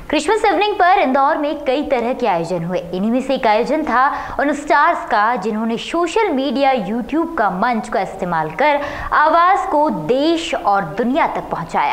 Christmas evening पर इंदौर में कई तरह के आयोजन हुए। इन्हीं में से एक आयोजन था उन स्टार्स का जिन्होंने सोशल मीडिया यूट्यूब का मंच का इस्तेमाल कर आवाज को देश और दुनिया तक पहुंचाया।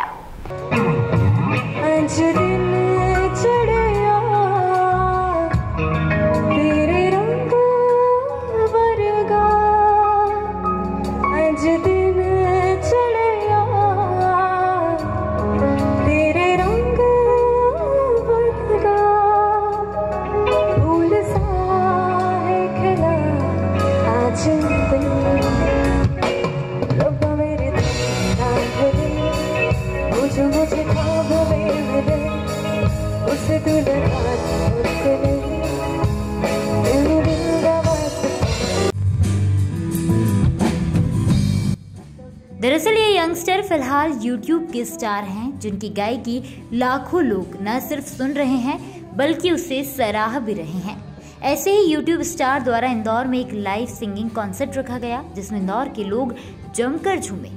दरअसल ये यंगस्टर फिलहाल यूट्यूब के स्टार हैं, जिनकी गायकी लाखों लोग न सिर्फ सुन रहे हैं बल्कि उसे सराह भी रहे हैं। ऐसे ही यूट्यूब स्टार द्वारा इंदौर में एक लाइव सिंगिंग कॉन्सर्ट रखा गया, जिसमें इंदौर के लोग जमकर झूमे।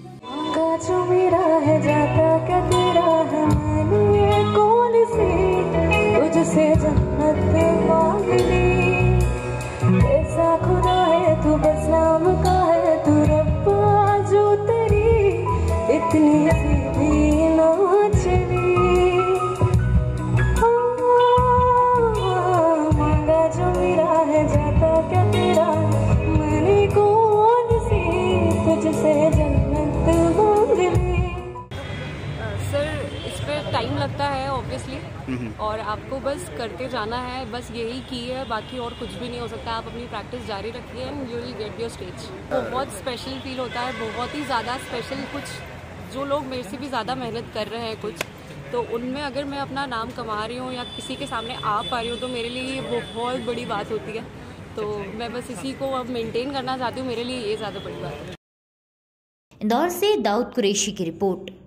टाइम लगता है ऑब्वियसली, और आपको बस करते जाना है, बस यही की है, बाकी और कुछ भी नहीं हो सकता। आप अपनी प्रैक्टिस जारी रखिए and you will get your stage. बहुत स्पेशल फील होता है, बहुत ही ज़्यादा स्पेशल। कुछ जो लोग मेरे से भी ज़्यादा मेहनत कर रहे हैं कुछ, तो उनमें अगर मैं अपना नाम कमा रही हूँ या किसी के सामने आ पा रही हूँ तो मेरे लिए ये बहुत बड़ी बात होती है। तो मैं बस इसी को अब मेंटेन करना चाहती हूँ, मेरे लिए ये ज़्यादा बड़ी बात है। इंदौर से दाऊद कुरैशी की रिपोर्ट।